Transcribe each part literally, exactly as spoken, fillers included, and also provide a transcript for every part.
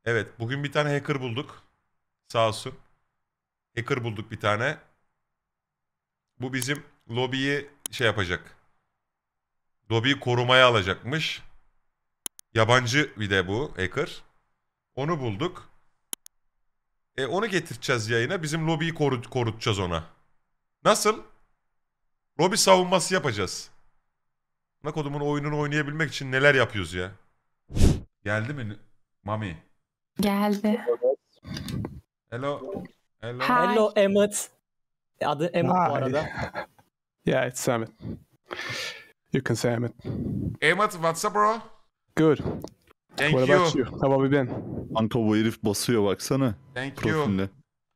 Evet, bugün bir tane hacker bulduk. Sağ olsun. Hacker bulduk bir tane. Bu bizim lobiyi şey yapacak. Lobiyi korumaya alacakmış. Yabancı bir de bu hacker. Onu bulduk. E onu getireceğiz yayına. Bizim lobiyi korut korutacağız ona. Nasıl? Lobi savunması yapacağız. Ne kodumun oyununu oynayabilmek için neler yapıyoruz ya? Geldi mi Mami? Geldi. Hello. Hello. Hi. Hello Emmet. Adı Emmet bu Hi. arada. Yeah, it's Emmett. You can say Emmett. Emmet, what's up bro? Good. Thank What you. about you? How have you been? Kanka bu herif basıyor baksana Thank you. profiline.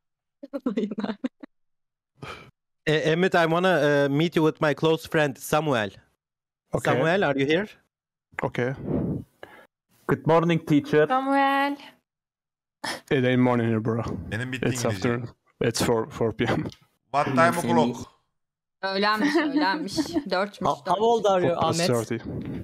Uh, Emmett, I wanna uh, meet you with my close friend Samuel. Okay. Samuel, are you here? Okay. Good morning, teacher. Samuel. It ain't morning here, bro. Benim bitti It's İngilizce. afternoon. It's four four p m. What time o'clock? Öğlenmiş, öğlenmiş. Dörtmüş. How, how old are you four Ahmet? thirty.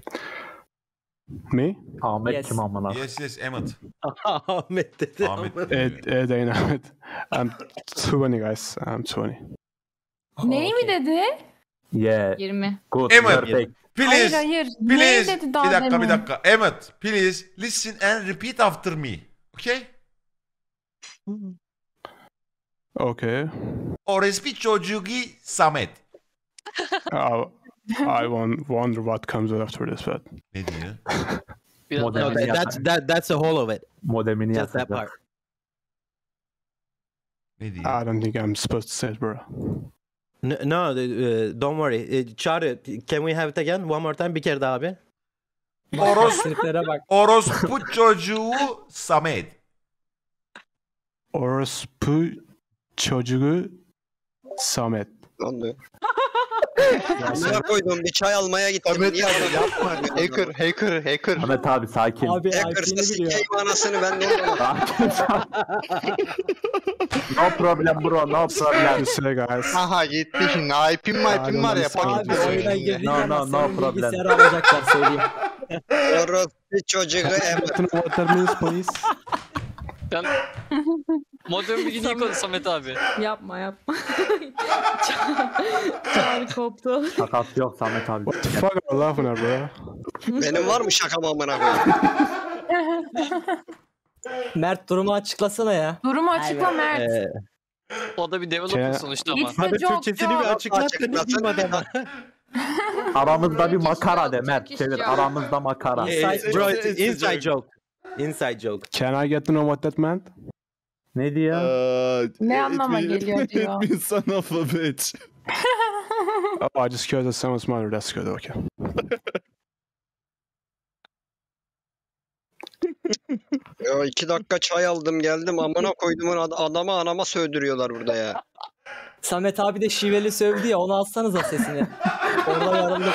Me? Ahmet Yes. kim amına? Yes yes Emmet. Ahmet dedi. Ahmet. It it ain't Emmett. I'm twenty, guys. I'm twenty. Neyi mi dedi? Yeah. yirmi. Good. Emmet. You're fake. Hayır Please. hayır. Neyi Please. dedi Bir daha dakika demin? bir dakika. Emmet, please listen and repeat after me. Okay? Okay. Orospu çocuğu Samet. Uh, I won- wonder what comes after this, but Ne diyor? No, Modemini, that, that's yak- that, that's the whole of it. modemini Just that yakacak. part. Ne diyor? I don't think I'm supposed to say it, bro. No, no uh, don't worry. Uh, Çağrı, can we have it again? One more time. Bir kere daha abi. Oros, Triplere bak. orospu çocuğu Samet. Orospu çocuğu Samet. Amına koydum bir çay almaya gittim. Ahmet Niye abi almadın? yapma. Hacker, hacker, hacker. Ahmet abi sakin. Abi Hacker'sa I P'ni biliyor. sikeyim anasını ben de oldum. No problem bro, no problem. You say, guys. Aha gitti şimdi. I P'm Aa, I P'm var ya. abi, Paket Abi basıyor oyuna şimdi. girdiğin No, no, zaman no senin problem. bilgisayarı alacaklar söyleyeyim. Orospu çocuğu Emre. Know what that means, please? Modern bilgini yıkadı Samet abi. Yapma yapma. Çağrı koptu. Şakası yok Samet abi. What the fuck are you laughing at, bro? Benim var mı şakam amına koyayım? Mert durumu açıklasana ya. Durumu açıkla Mert. Ee, O da bir developer Şey- sonuçta ama. It's a abi joke, Türkçesini bir joke. açıklat da ne diyeyim adama. Aramızda bir makara de Turkish Mert. joke. Çevir aramızda makara. Eh, Bro, it's inside joke. Inside joke. Can I get to know what that meant? Ne diyor? Aa, Ne it anlama mean- geliyor diyor. It means son of a bitch. Oh, I just cared that someone smarter. That's good. Okay. Ya iki dakika çay aldım geldim amına koydumun ad- adama anama sövdürüyorlar burada ya. Samet abi de şiveli sövdü ya onu alsanıza sesini. Orada yarıldık.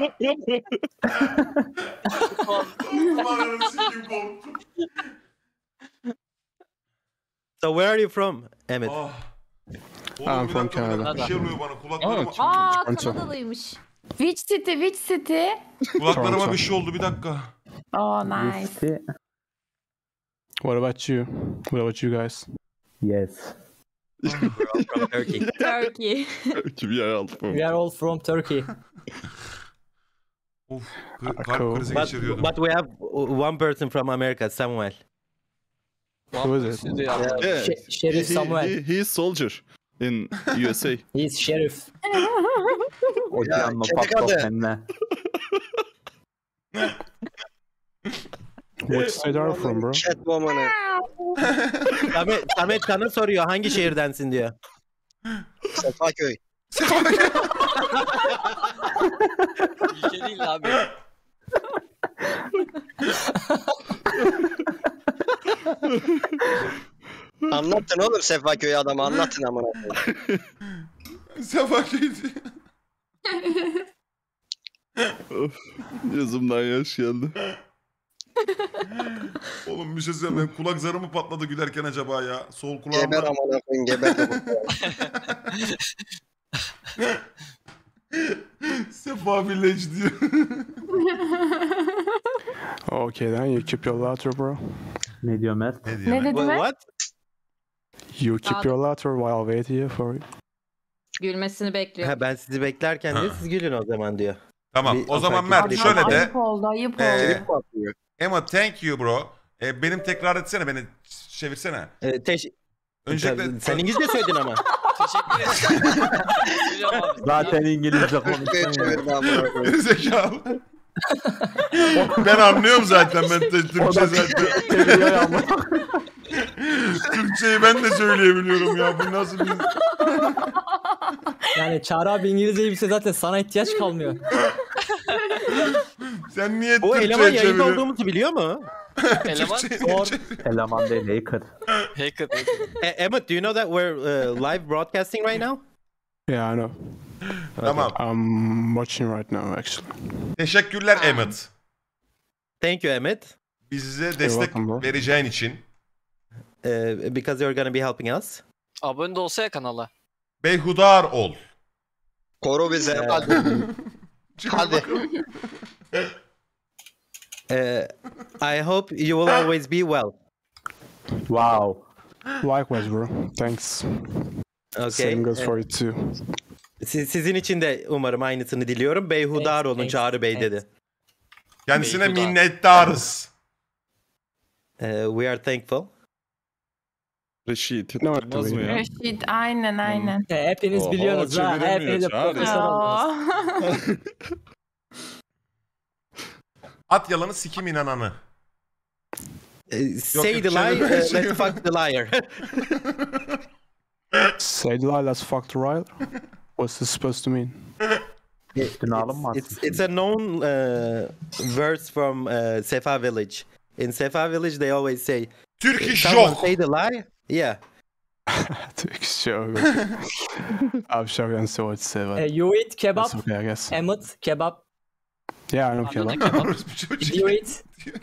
So where are you from, Emmett? Ah. I'm Oğlum bir from dakika, bir dakika. Canada. Bir şey oluyor bana. Kulaklarıma, Aa Toronto. Kanadalıymış. Which city? Which city? kulaklarıma Toronto. bir şey oldu. Bir dakika. Oh nice. Listi- What about you? What about you guys? Yes. From Turkey. Turkey. Kim yer aldı bu? We are all from Turkey. Of. kı- Ah, Kalp cool. krizi But, geçiriyordum. but we have one person from America, Samuel. Who is it? Şimdi ya. Yeah. Şe- Şerif He, Samuel. he, he is soldier in U S A. He's Şerif. Ocağın kedi patlat kadı. kendine. What state are you from, bro? Catwoman'ı. Samet, Samet sana soruyor hangi şehirdensin diyor. Sefaköy. Ülke değil abi. Anlatın oğlum Sefaköy'ü adamı anlatın amına koyayım. Sefaköy'dü. Of, Yazımdan yaş geldi. Oğlum bir şey söyleyeyim. Benim kulak zarı mı patladı gülerken acaba ya? Sol Geber kulağımda. amına koyayım geber de bu. Sefa Village diyor. Okay, then you keep your laughter, bro. Ne diyor Mert? Ne diyor? Ne dedi Wha- mi? What? You keep your laughter while I wait here for you. Gülmesini bekliyor. Ha, ben sizi beklerken de Ha. siz gülün o zaman diyor. Tamam. Bir O zaman ufak Mert bir- şöyle de. Ayıp oldu ayıp Ee, oldu. Emma thank you bro. Ee, benim tekrar etsene, beni çevirsene. Ee, teş- Öncelikle Sen İngilizce söyledin ama. Teşekkür ederim. Hocam abi. Zaten İngilizce Türkçe'ye konuşuyor. çevirdi amına koyayım. Gerizekalı. Ben anlıyorum zaten, ben de Türkçe zaten. Çeviriyor ya ama. Türkçeyi ben de söyleyebiliyorum ya. Bu nasıl bir... Yani Çağrı abi İngilizce bilse zaten sana ihtiyaç kalmıyor. Sen niye O eleman Türkçe'ye yayında çeviriyorsun? olduğumuzu biliyor mu? Eleman. Türkçe'yi- Eleman değil hacker. Hacker. E, Emmett, do you know that we're uh, live broadcasting right now? Yeah, I know. Tamam. I'm watching right now, actually. Teşekkürler Emmet. Thank you, Emmett. Bize destek welcome, bro. vereceğin için. Uh, because you're gonna be helping us. Abone de olsa ya kanala. Beyhudar ol. Koru bizi. Hadi. Çıkar Hadi. bakalım. Uh, I hope you will always be well. Wow. Likewise, bro. Thanks. Okay. Same goes e, for you too. siz- sizin için de umarım aynısını diliyorum. Beyhudar Thanks, olun thanks, Çağrı Bey thanks. dedi. Kendisine Beyhudar. minnettarız. Uh, we are thankful. Reşit. No, Olmaz mı ya? Reşit aynen aynen. E, hepiniz Oho, biliyorsunuz ha. çeviremiyor Hepiniz de Çağrı. profesör oldunuz. Oo. At yalanı sikim inananı. Uh, say yok, the lie, çevir- uh, let's çevir. fuck the liar. Say the lie, let's fuck the riot. What's this supposed to mean? Üstüne alınmaz. It's it's a known uh, verse from uh, Sefa Village. In Sefa Village, they always say, Turkish "Someone yok. say the lie." Yeah. Take joke. I'm sure and so it's uh, E, you eat kebap, that's okay, I guess. Emmett kebap. Yeah, I know kebab. Orospu çocuğu. You eat.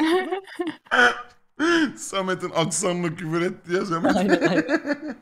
Samet'in aksanla küfür etti ya Samet. Aynen aynen.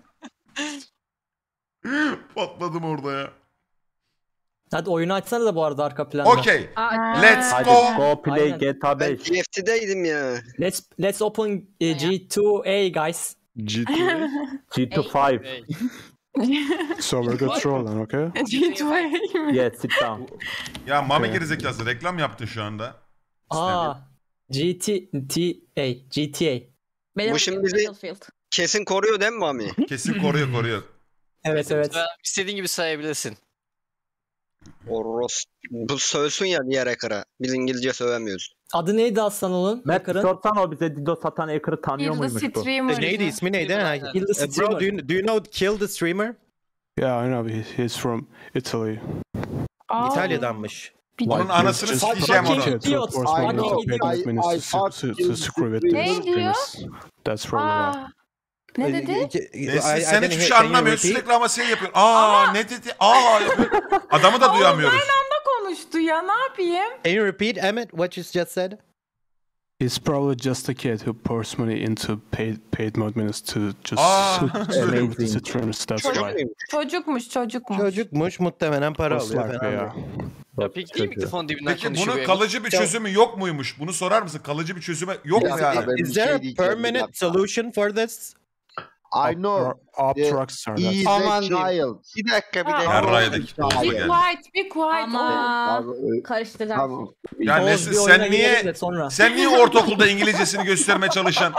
Patladım orada ya. Hadi oyunu açsana da bu arada arka planda. Okey. Aa, Let's Hadi go. go play Aynen. G T A Ben beş. G F T'deydim ya. Let's let's open e, G two A guys. G two A. G two five. Hey. So we're good trolling, okay? G two A mi? Yes, sit down. Ya Mami Okay. gerizekası, reklam yaptın şu anda. Aa. G T T A G T A. Battlefield, Bu şimdi bizi- Battlefield. Kesin koruyor değil mi Mami? Kesin koruyor koruyor. Evet evet. Sen istediğin gibi sayabilirsin. Oros. Bu sövsün ya diğer ekara. Biz İngilizce sövemiyoruz. Adı neydi aslan onun? Mert Hacker'ın? sorsan o bize Dido satan hacker'ı tanıyor Hilda muymuş bu? Streamer. Neydi ismi neydi? Ha, Aynen. Kill the uh, bro, streamer. do you, do you know Kill the Streamer? Yeah, I know. He, he's from Italy. Aa, İtalyadanmış. bir Onun dakika. anasını Just sikeceğim fucking onu. idiot. Of course, I when know. the paid I- minister to, to, to screw with Ne this diyor? business. That's probably why. Aa, ne dedi? Neyse, I- I sen didn't hiçbir hear- şey can you anlamıyorsun. repeat? Sürekli ama şey yapıyorsun. Aa ne dedi? Aa yapıyor. Adamı da duyamıyoruz. Konuştu ya ne yapayım? Can you repeat, Emmett, what you just said? He's probably just a kid who pours money into paid paid mod minutes to just Ah, screw with the amazing. streamers. That's Çocuk why. muyum? Çocukmuş çocukmuş. Çocukmuş, muhtemelen para Most alıyor likely, falan. yeah. Ya peki değil mi telefon dibinden Peki konuşuyor bunun bu kalıcı bir çözümü yok muymuş? Bunu sorar mısın? Kalıcı bir çözümü yok mu yani? Is there a permanent solution for this? I know. Up, up Yeah. Rockstar. He That's is Aman a diyeyim. child. Bir dakika bir Ha, dakika. Yarrağıdaki Be Oğuz'a geldi. quiet, be quiet. Ama Abi, karıştıracağım. Tamam. Ya Oğuz Nesin bir oyuna sen girelim niye de sonra. sen niye ortaokulda İngilizcesini göstermeye çalışan?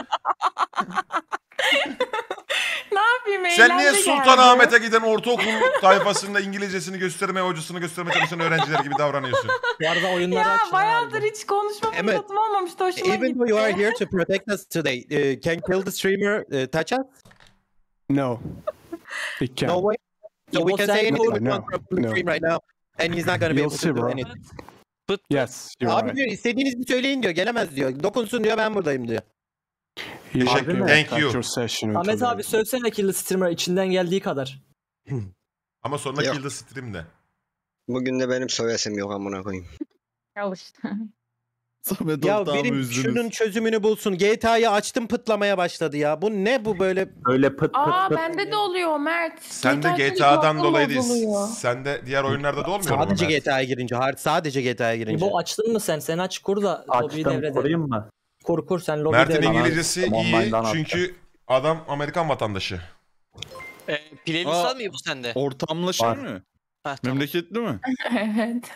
Ne yapayım? Sen niye Eğlence Sultanahmet'e giden ortaokul tayfasında İngilizcesini göstermeye, hocasını göstermeye çalışan öğrenciler gibi davranıyorsun? Bu arada geldi? oyunları Ya aç. bayağıdır hiç konuşma Evet. fırsatım olmamıştı. Hoşuma Even though you are gitti. here to protect us today, uh, can Kill the Streamer uh, touch us? No. He can't. No way. So we İbo can sen say anything we No, want from the no. stream right now, and he's not gonna be You'll able see, to do bro. anything. Yes, you're Abi right. diyor, istediğinizi söyleyin diyor, gelemez diyor. Dokunsun diyor, ben buradayım diyor. You Teşekkür- should Thank start you. your session with Ahmet the- abi sövsene Kill the Streamer içinden geldiği kadar. Ama sonra Yok. Kill the Stream'de. Bugün de benim sövesim yok amına koyayım. Al işte. Samet Ya ortağımı benim üzdünüz. şunun çözümünü bulsun. G T A'yı açtım, pıtlamaya başladı ya. Bu ne bu böyle? Öyle pıt pıt Aa pıt. bende de oluyor Mert. Sen de G T A G T A'dan telefonum dolayı değil. bozuluyor. Sen de diğer oyunlarda da olmuyor mu? Sadece Mert? G T A'ya girince, hard sadece G T A'ya girince. İbo açtın mı sen? Sen aç kur da lobiyi Açtım, devredelim. kurayım mı? Kur kur sen lobide. Mert'in Tamam, İngilizcesi tamam, iyi online'dan çünkü adam Amerikan vatandaşı. E, playlist Aa, var mı bu sende? Ortamla şey Var. mi? Heh, tamam. Memleketli mi? Evet.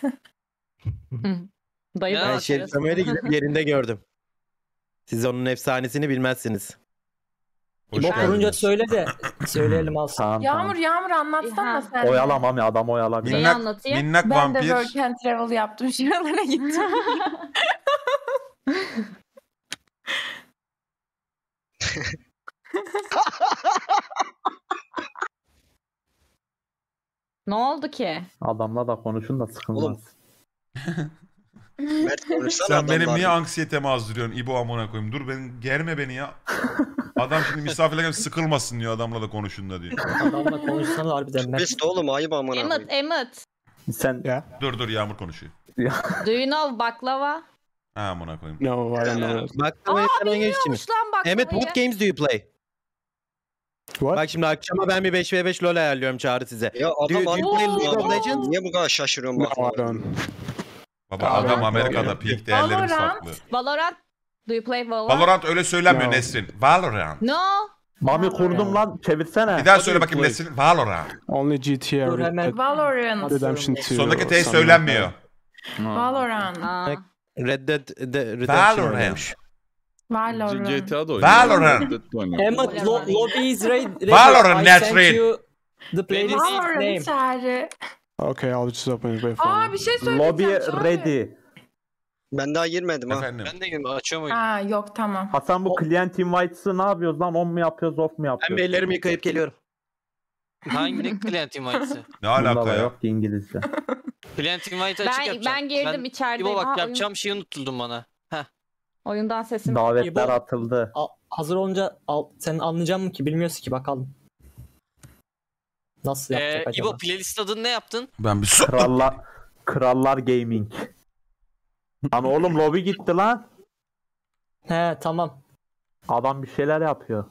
Dayı Ya, da Ben bak Şerif arasında. Ömer'i gidip yerinde gördüm. Siz onun efsanesini bilmezsiniz. Hoş İbo kurunca geldiniz. söyle de söyleyelim alsın. Tamam Yağmur tamam. Yağmur anlatsana Ha. sen. de. Oyalamam ya adam oyala. Neyi Minnak, anlatayım? minnak Ben de vampir. work and travel yaptım. Şuralara gittim. Ne oldu ki? Adamla da konuşun da sıkılmaz. Oğlum. Mert konuşsana Sen benim adamlarla. niye anksiyetemi azdırıyorsun İbo amına koyayım? Dur ben germe beni ya. Adam şimdi misafirler gelip sıkılmasın diyor adamla da konuşun da diyor. Adamla konuşsana harbiden Mert. Best oğlum ayıp amına Emmet, koyayım. Emmet. Sen Yeah. Dur dur Yağmur konuşuyor. Do you know baklava? Ha amına koyayım. No, I don't know that. Baklavayı hemen geçtim. Biliyormuş lan baklavayı. Ahmet what games do you play? What? Bak şimdi akşama ben bir beş ve beş LoL ayarlıyorum Çağrı size. Ya Do adam you, do you play anlamıyor League of ya. Legends? Niye bu kadar şaşırıyorsun No, bak. I don't. Baba Valorant, adam Amerika'da Valorant. peak değerlerimiz Valorant. farklı. Valorant. Do you play Valorant? Valorant öyle söylenmiyor No. Nesrin. Valorant. No. Mami kurdum lan çevirsene. Bir daha söyle bakayım Nesrin. Valorant. Only G T A Dur hemen. Valorant. Redemption two. Sondaki or T something söylenmiyor. Valorant. Aa. Red Dead de, Redemption Valorant. oynamış. Valorant. G T A'da oynuyor. Valorant. Red Dead'de oynuyor. Emmet lo lobby is ready. Valorant, I net sent read. you the playlist name. Valorant çağrı. now. Okay, I'll just open it. Wait for Aa me. bir şey söyleyeceğim. Lobby çağrı. ready. Ben daha girmedim ha. Efendim. Ben de girmiyorum. Açıyorum oyunu. Aa yok tamam. Hasan bu client invites'ı ne yapıyoruz lan? On mu yapıyoruz, off mu Ben yapıyoruz? bir ellerimi yıkayıp geliyorum. Hangi ne client invite'si? Ne Bunda alaka da ya? yok ki İngilizce. Client invite açık Ben, yapacağım. ben girdim içerideyim. İbo bak Aa, oyun- yapacağım şeyi unutuldun bana. oyundan sesim. Davetler İbo- atıldı. Al- hazır olunca al, sen anlayacak mısın ki bilmiyorsun ki bakalım. Nasıl Ee, yapacak acaba? İbo playlist adını ne yaptın? Ben bir su... Krallar Krallar Gaming. Lan oğlum lobby gitti lan. He tamam. Adam bir şeyler yapıyor.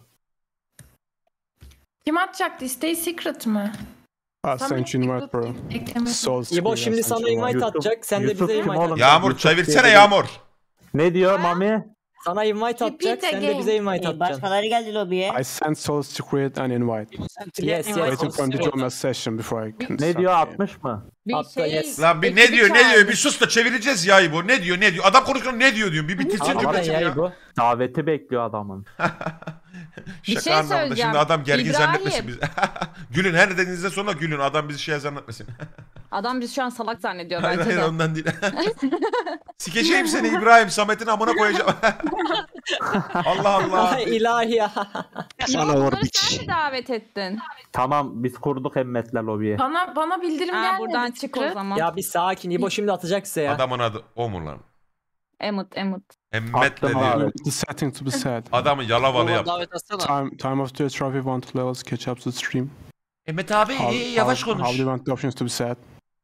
Kim atacaktı? Stay Secret mi? I sent you invite, bro. Eklemedim. Soul İbo Screen, I şimdi sent sana you invite. invite Yusuf- atacak. Sen de Yusuf bize kim invite oğlum? atacaksın. Yağmur Yusuf çevirsene diye- Yağmur. Ne diyor Mami? Sana invite atacak. Sen de bize invite atacaksın. geldi lobiye. I sent Soul Secret an invite. Yes, yes. Waiting for him to join my session before I can Ne start diyor game. atmış mı? Bir Hatta şey- yes. Lan bir ne ekibi diyor ne diyor çağırmış. bir sus da çevireceğiz ya İbo. Ne diyor ne diyor. Adam konuşuyor ne diyor diyorum. Bir bitirsin Harbiden cümlesini ya ya. İbo. Daveti bekliyor adamın. Bir Şaka şey anlamında. söyleyeceğim. Şimdi adam gergin İbrahim. zannetmesin bizi. Gülün her dediğinizde sonra gülün. Adam bizi şey zannetmesin. Adam bizi şu an salak zannediyor Hayır bence hayır de. ondan değil. Sikeceğim seni İbrahim. Samet'in amına koyacağım. Allah Allah. Ay ilahi ya. İbo Sana vur bunları biç. sen mi davet ettin? Tamam biz kurduk Emmet'le lobiye. Bana bana bildirim Ha, gelmedi. buradan çık o Secret. zaman. Ya bir sakin. İbo şimdi atacak size ya. Adamın adı o mu lan? Emmet, Emmet. Emmet'le Attım diyor. abi. The setting to be set. Adamı yalavalı İbo yap. davet atsana. Time, time of the trophy one to levels, catch up to the stream. Emmet abi How, yavaş how, how do konuş. you want the options to be set?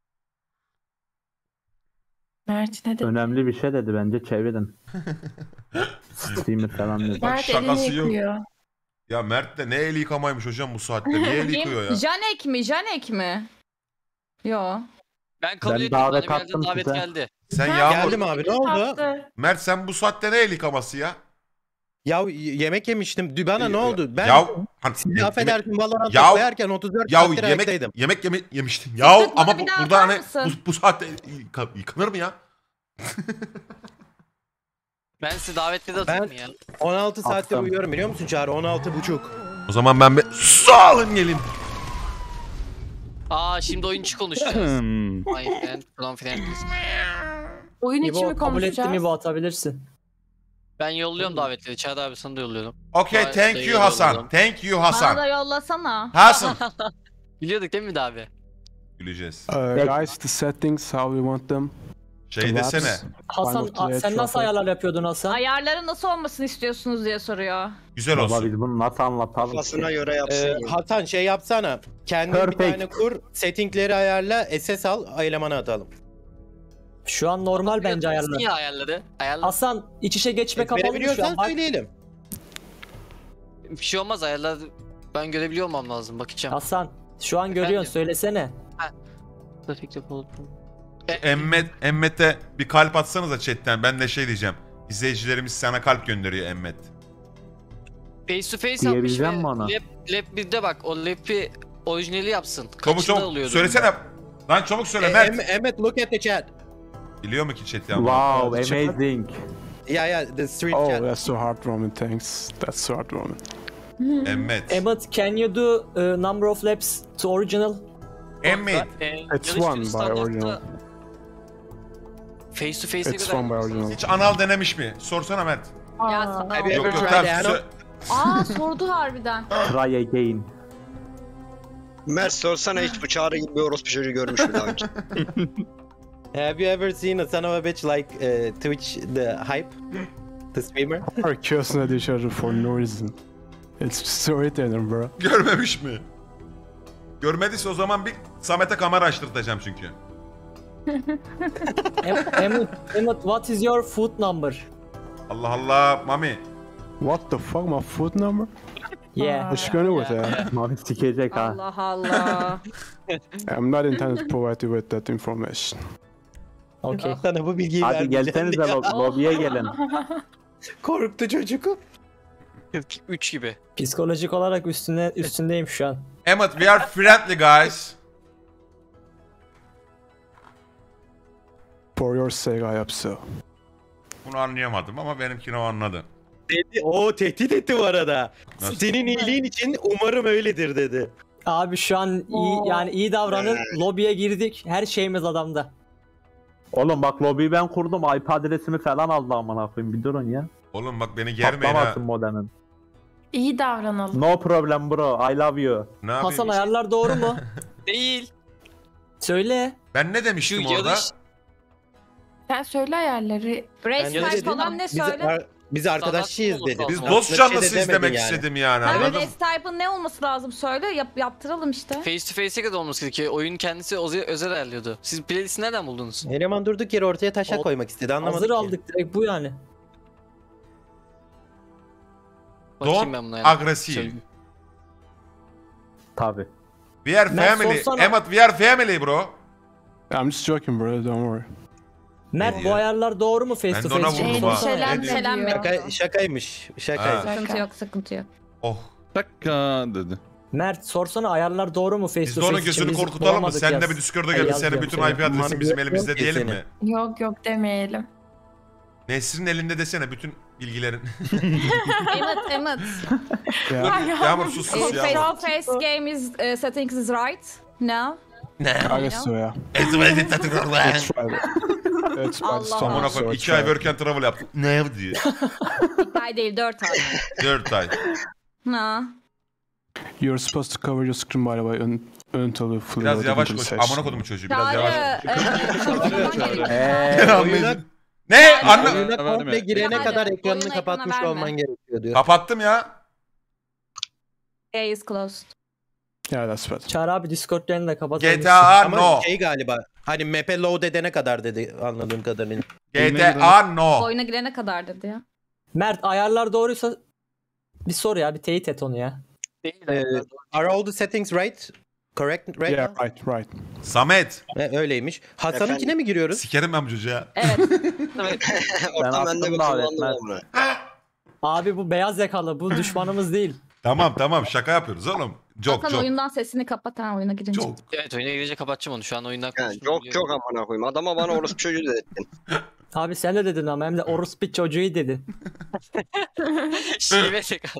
Mert ne dedi? Önemli bir şey dedi bence çevirin. Steam'i falan dedi. Bak, Mert elini şakası yok. yıkıyor. Ya Mert de ne eli yıkamaymış hocam bu saatte. Niye eli yıkıyor ya? Kim? Janek mi? Janek mi? Yo. Ben kabul Ben ettim. Bana davet bir yerden attım davet size. geldi. Sen Ha, Yağmur. Geldim abi ne oldu? Attı. Mert sen bu saatte ne el yıkaması ya? Ya y- yemek yemiştim. Dü- Bana ne oldu? Ben Ya hani, siz yemek- affedersin Valorant'ta Ya- koyarken otuz dört Ya saattir yemek ayaktaydım. yemek yeme yemiştin. Ya Sıkıntı ama bana bu, bir daha burada atar hani mısın? bu, bu saatte yıka- yıkanır mı ya? Ben size davetli de atayım ya. on altı saattir Attım. uyuyorum biliyor musun Çağrı? on altı buçuk. O zaman ben bir sağ olun gelin. Aa şimdi oyuncu konuşacağız. Hmm. My friend, from friend. Oyun içi mi İbo kabul etti konuşacağız? mi İbo atabilirsin. Ben yolluyorum davetleri. Çağrı abi sana da yolluyorum. Okay, Vay, thank dayı you Hasan. yolladım. Thank you Bana Hasan. da yollasana. Hasan. Biliyorduk değil mi de abi? Güleceğiz. Uh, guys, the settings, how we want them. Şey desene. Hasan Final a- sen nasıl trophy. ayarlar yapıyordun Hasan? Ayarları nasıl olmasını istiyorsunuz diye soruyor. Güzel Baba olsun. biz bunu nasıl anlatalım? Kafasına göre yapsın. Ee, Hasan şey yapsana. Kendin bir Perfect. tane kur. Settingleri ayarla. S S al. Elemanı atalım. Şu an normal bence ayarlar. Niye ayarladı? Ayarla. Hasan iç içe geçme kapalı mı şu Verebiliyorsan an? Bak, söyleyelim. Bir şey olmaz ayarlar. Ben görebiliyor olmam lazım. Bakacağım. Hasan şu an görüyorsun Efendim? söylesene. Trafik yapalım. Emmet, Emmet'e bir kalp atsanıza chatten. Ben de şey diyeceğim. İzleyicilerimiz sana kalp gönderiyor Emmet. Face to face yapmış Diyebileceğim ve mi ona? Lab, Lab birde bak o Lab'i orijinali yapsın. Çabuk Kaçında çabuk oluyordu? söylesene. Lan çabuk söyle E, Mert. Em- Emmet, look at the chat. Biliyor mu ki chat ya? Wow, amazing. Yeah, yeah, the street Oh, chat. that's so hard, Roman. Thanks. That's so hard, Roman. Emmet. Emmet, can you do uh, number of laps to original? Emmet. Ee, It's yarış one günü by standartta original. Face to face'e It's kadar one by yapmamız original. lazım. Hiç anal denemiş mi? Sorsana Mert. Ya Aa. sana. Have you Yok ever yok tried tamam. anal? sö- Aa sordu harbiden. Try again. Mert sorsana hiç bu Çağrı gibi bir orospu çocuğu görmüş mü daha önce? Have you ever seen a son of a bitch like uh, Twitch, the hype? The streamer? Are cursing at each other for no reason. It's so irritating, bro. Görmemiş mi? Görmediyse o zaman bir Samet'e kamera açtırtacağım çünkü. Em- Emmet, Emmet, what is your food number? Allah Allah Mami. What the fuck? My foot number? Yeah. What's going on with that? Mami sikecek ha. Allah Allah. I'm not intended to provide you with that information. Okay. Sana bu bilgiyi Hadi vermeyeceğim gelsenize ya. lo- lobiye gelin. Korktu çocuk. üç gibi. Psikolojik olarak üstüne üstündeyim şu an. Emmet, we are friendly guys. For your sake, I hope so. Bunu anlayamadım ama benimkini o anladı. Dedi, o tehdit etti bu arada. Nasıl? Senin iyiliğin için umarım öyledir dedi. Abi şu an iyi yani iyi davranın. Lobiye girdik. Her şeyimiz adamda. Oğlum bak lobiyi ben kurdum. I P adresimi falan aldı amına koyayım. Bir durun ya. Oğlum bak beni germeyin ha. Patlamasın modemin. İyi davranalım. No problem bro. I love you. Ne yapayım? Hasan ayarlar doğru mu? Değil. Söyle. Ben ne Şu demiştim orada? yarış Sen söyle ayarları. Race Ben Fight dedim, falan ne Biz, söyle? ar- biz arkadaşıyız Standart dedi. Biz olmaz. dost Aslında canlısı şey de izlemek demedin yani. istedim yani Ha, anladın mı? race type'ın ne olması lazım söyle yap, yaptıralım işte. face to face'e kadar olması gerekiyor. Oyun kendisi o- özel ayarlıyordu. Siz playlist'i nereden buldunuz? Eleman durduk yere ortaya taşak O- koymak istedi, anlamadık Hazır ki. aldık direkt bu yani. Bakayım ben buna Don't ya. aggressive. Şöyle- Tabi. We are Mert, family. sorsana. Emmet, we are family bro. I'm just joking, bro. Don't worry. Mert diyor? bu ayarlar doğru mu face Ben to de ona face? vurdum için? ha. Sorsana ya. Endişelen- Ne diyor? Endişelenme. Şaka, şakaymış. Şakaymış. Ha. Sıkıntı yok sıkıntı yok. Oh. Şaka dedi. Mert sorsana ayarlar doğru mu face Biz to de face onun için? gözünü Biz korkutalım mı? bulamadık Sen de yaz. bir Discord'a Ay, gel. yaz Senin diyorum bütün seni. I P adresin Mami bizim yok elimizde ki diyelim seni. mi? Yok yok demeyelim. Nesrin elinde desene bütün bilgilerin. Emmet Emmet. Yeah, Yağmur sus sus Face Yağmur. to face game is uh, settings is right now. I guess so, yeah. Let's Let's try it. It's by Allah the Allah. Amına so koyayım it's iki ay right. work and travel yaptım. Ne diyor? Bir ay değil dört ay. Dört ay. Ha. You're supposed to cover your screen, by the way, un- until we fully Biraz load yavaş into the koş. session. Amına koydum çocuğu biraz yavaş. Çağrı. Eee. Ben anlayacağım. Ne? Anla. Oyuna Verme. komple girene Hadi, kadar ekranını oyuna kapatmış ekrana olman verme. gerekiyor diyor. Kapattım ya. A is closed. Yeah, that's better. Çağrı abi Discord yayını da kapatabilirsin. G T A Ama no. şey galiba, hani map'e load edene kadar dedi anladığım kadarıyla. G T A no. Oyuna girene kadar dedi ya. Mert ayarlar doğruysa bir sor ya bir teyit et onu ya. Değil. Ee, are all the settings right? Correct right Yeah, now? right, right. Samet. He, öyleymiş. Hasan'ınkine Efendim? mi giriyoruz? Sikerim ben bu çocuğa. Evet. Ortam attım bende bir davet, kullandım Mert. onu. Abi bu beyaz yakalı bu düşmanımız değil. Tamam tamam şaka yapıyoruz oğlum. Çok Hakan çok. oyundan sesini kapat ha oyuna girince. Çok. Evet oyuna girince kapatacağım onu. Şu an oyundan Yani konuştuğumu çok çok amına koyayım. Adama bana orospu çocuğu dedin. Abi sen de dedin ama hem de orospu çocuğu dedin. Şive çek.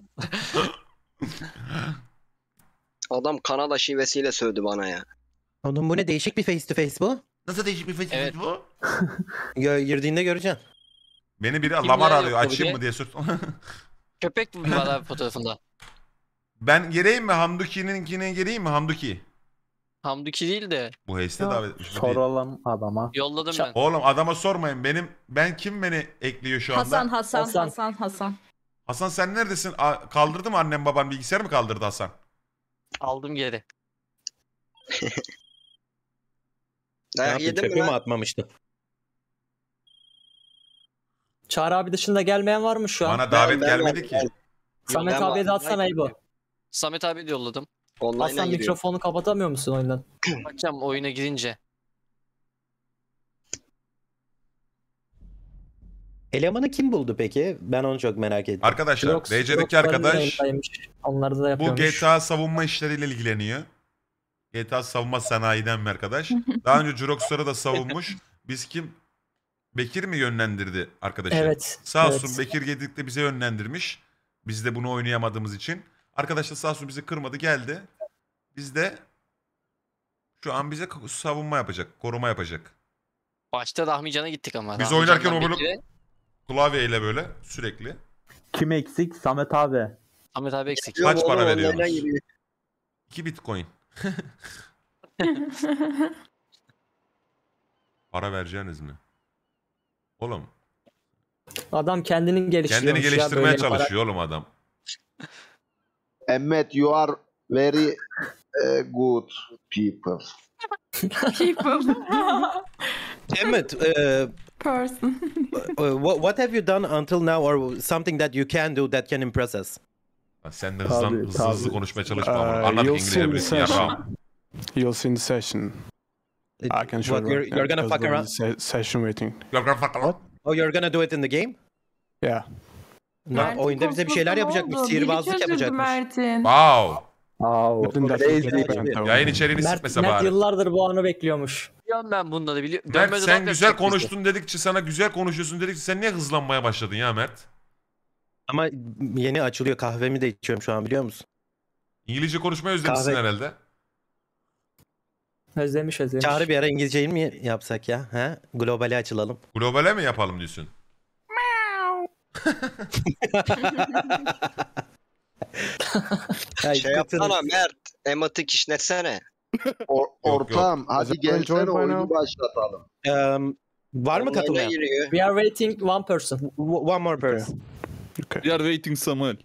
Adam Kanada şivesiyle sövdü bana ya. Oğlum bu ne değişik bir face to face bu? Nasıl değişik bir Facebook Evet. bu? Gö- girdiğinde göreceksin. Beni biri Kimler lamar yok arıyor. tabii Açayım de. mı diye sor. Köpek mi var abi fotoğrafında? Ben gireyim mi? Hamduki'ninkine gireyim mi? Hamduki. Hamduki değil de Bu Heyste davet etmiş. bu değil. Soralım adama. yolladım Ça- ben. Oğlum adama sormayın. Benim ben kim beni ekliyor şu anda? Hasan Hasan Hasan. Hasan Hasan. Hasan sen neredesin? A- kaldırdı mı annem baban bilgisayar mı kaldırdı Hasan? Aldım geri. Ne Dayak yaptın, yedin mi çöpe mi lan? atmamıştın? Çağrı abi dışında gelmeyen var mı şu an? Bana davet ben gelmedi varım, ki. ben. Samet Ben abiye de varım, atsana İbo. Samet abi de yolladım. Online'a Hasan giriyor. mikrofonu kapatamıyor musun oyundan? Bakacağım oyuna girince. Elemanı kim buldu peki? Ben onu çok merak ettim. Arkadaşlar Jirox- D C'deki Jirox'ların arkadaş yayındaymış. Onları da bu yapıyormuş. G T A savunma işleriyle ilgileniyor. G T A savunma sanayiden bir arkadaş. Daha önce Jurox'ları da savunmuş. Biz kim? Bekir mi yönlendirdi arkadaşı? Evet. Sağ evet. olsun Bekir Gedik'te bize yönlendirmiş. Biz de bunu oynayamadığımız için. Arkadaş da sağ olsun bizi kırmadı geldi. Biz de şu an bize savunma yapacak, koruma yapacak. Başta Rahmican'a gittik ama. Biz Rahmican'dan oynarken o böyle Bekir'e, klavyeyle böyle sürekli. Kim eksik? Samet abi. Ahmet abi eksik. Kaç Yok para oğlum, veriyorsunuz? onlardan giriyor. iki bitcoin. Para vereceğiniz mi? Oğlum Adam kendini geliştiriyor. kendini geliştirmeye çalışıyor oğlum adam. Emmet, you are very uh, good people. People. Emmet, uh, Person. uh, what, what have you done until now or something that you can do that can impress us? Lan sen de hızlan, Tabii, hızlı tabii. hızlı konuşmaya çalışma. Uh, ama. Anlat you'll İngilizce see the bilirsin ya. session. Ram. You'll see in the session. I can show What, you. you're, you're gonna because fuck there around? is a se- session waiting. Oh, you're gonna do it in the game? Yeah. No, Mert'in oyunda bize bir şeyler korkması yapacakmış, oldu. sihirbazlık Biri çözüldü yapacakmış. Mert'in. Wow. Wow. Within that Crazy. event, Yayın içeriğini Mert, sikmese Mert bari. yıllardır bu anı bekliyormuş. Biliyorum ben bunları biliyorum. Mert Dönme sen dolap güzel yapacak bizi. konuştun dedikçe sana güzel konuşuyorsun dedikçe sen niye hızlanmaya başladın ya Mert? Ama yeni açılıyor, kahvemi de içiyorum şu an, biliyor musun? İngilizce konuşmayı özlemişsin Kahve. herhalde. Özlemiş özlemiş. Çağrı bir ara İngilizceyi mi yapsak ya? He? Globale açılalım. Globale mi yapalım diyorsun? Ay, Şey yapsana Mert. Emat'ı kişnetsene. Or yok. ortam, hadi Is it gelsene enjoyed by oyunu now? başlatalım. Um, var mı Onlardan katılmayan? giriyor. We are waiting one person. W- One more person. Okay. We are waiting Samuel.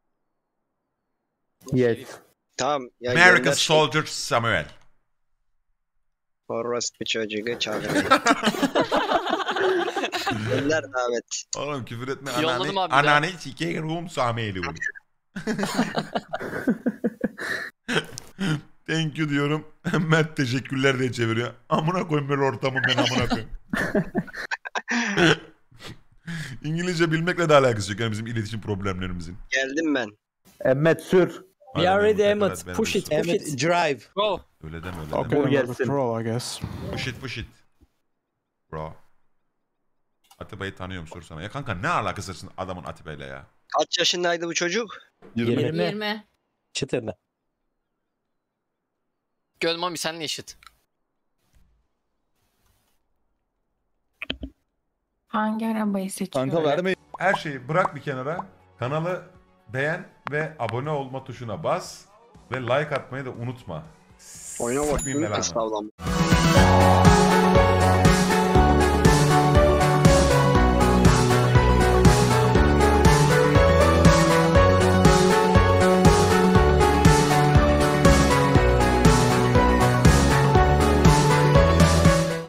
Yes. Tamam. Ya American gönder şey. Soldier Samuel. Forrest bir çocuğu çağırıyor. Gönder davet. Oğlum küfür etme. Yolladım Anane, abi de. anane sikerim Samuel'i. Thank you diyorum. Mert teşekkürler diye çeviriyor. Amına koyayım böyle ortamı ben amına koyayım. İngilizce bilmekle de alakası yok yani bizim iletişim problemlerimizin. Geldim ben. Emmet sür. We are ready Evet, Emmet. ben Push de- it push Evet, it. drive. Go. Öyle deme öyle Okay, deme. Bu then have a gelsin. crawl, I guess. Push it push it. Bro. Atiba'yı tanıyorum sorsana. Ya kanka ne alakası var adamın Atiba'yla ya? Kaç yaşındaydı bu çocuk? yirmi. yirmi. yirmi. Çıtırına. Göl Mami senle eşit. Hangi arabayı seçiyor? Kanka vermeyin. Her şeyi bırak bir kenara. Kanalı beğen ve abone olma tuşuna bas. Ve like atmayı da unutma. Oyuna bak. Sikmeyeyim belanı. Estağfurullah.